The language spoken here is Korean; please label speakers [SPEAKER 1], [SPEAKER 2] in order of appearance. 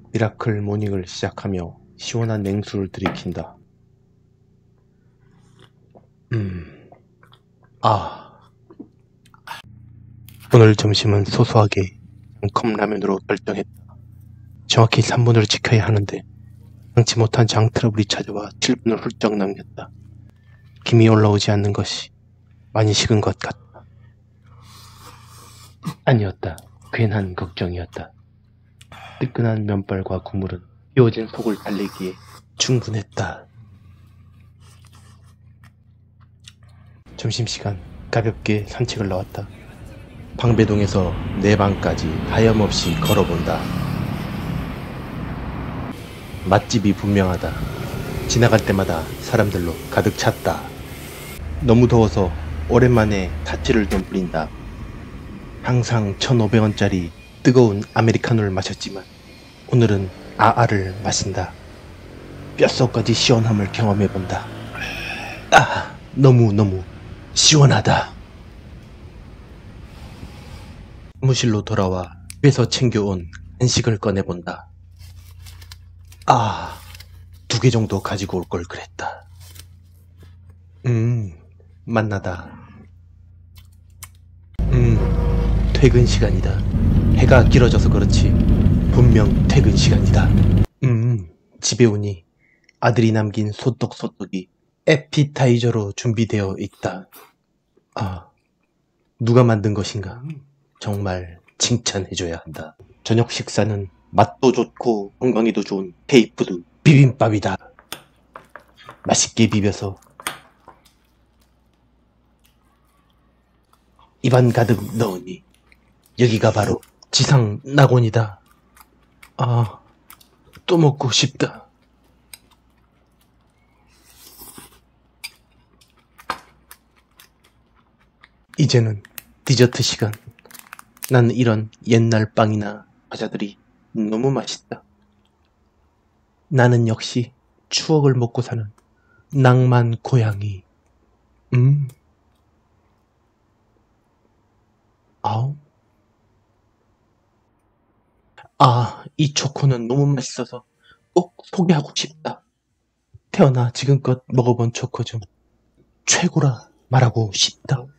[SPEAKER 1] 미라클 모닝을 시작하며 시원한 냉수를 들이킨다. 오늘 점심은 소소하게 컵라면으로 결정했다. 정확히 3분을 지켜야 하는데 당치 못한 장 트러블이 찾아와 7분을 훌쩍 남겼다. 김이 올라오지 않는 것이 많이 식은 것 같다. 아니었다. 괜한 걱정이었다. 뜨끈한 면발과 국물은 비워진 속을 달래기에 충분했다. 점심시간 가볍게 산책을 나왔다. 방배동에서 내 방까지 하염없이 걸어본다. 맛집이 분명하다. 지나갈 때마다 사람들로 가득 찼다. 너무 더워서 오랜만에 타치를 좀 뿌린다. 항상 1,500원짜리 뜨거운 아메리카노를 마셨지만 오늘은 아아를 마신다. 뼛속까지 시원함을 경험해본다. 너무너무 시원하다. 사무실로 돌아와 집에서 챙겨온 간식을 꺼내본다. 2개 정도 가지고 올 걸 그랬다. 맛나다. 퇴근 시간이다. 해가 길어져서 그렇지 분명 퇴근 시간이다. 집에 오니 아들이 남긴 소떡소떡이 에피타이저로 준비되어 있다. 누가 만든 것인가? 정말 칭찬해줘야 한다. 저녁 식사는 맛도 좋고 건강에도 좋은 K푸드 비빔밥이다. 맛있게 비벼서 입안 가득 넣으니 여기가 바로 지상 낙원이다. 또 먹고 싶다. 이제는 디저트 시간. 난 이런 옛날 빵이나 과자들이 너무 맛있다. 나는 역시 추억을 먹고 사는 낭만 고양이. 이 초코는 너무 맛있어서 꼭 소개하고 싶다. 태어나 지금껏 먹어본 초코 중 최고라 말하고 싶다.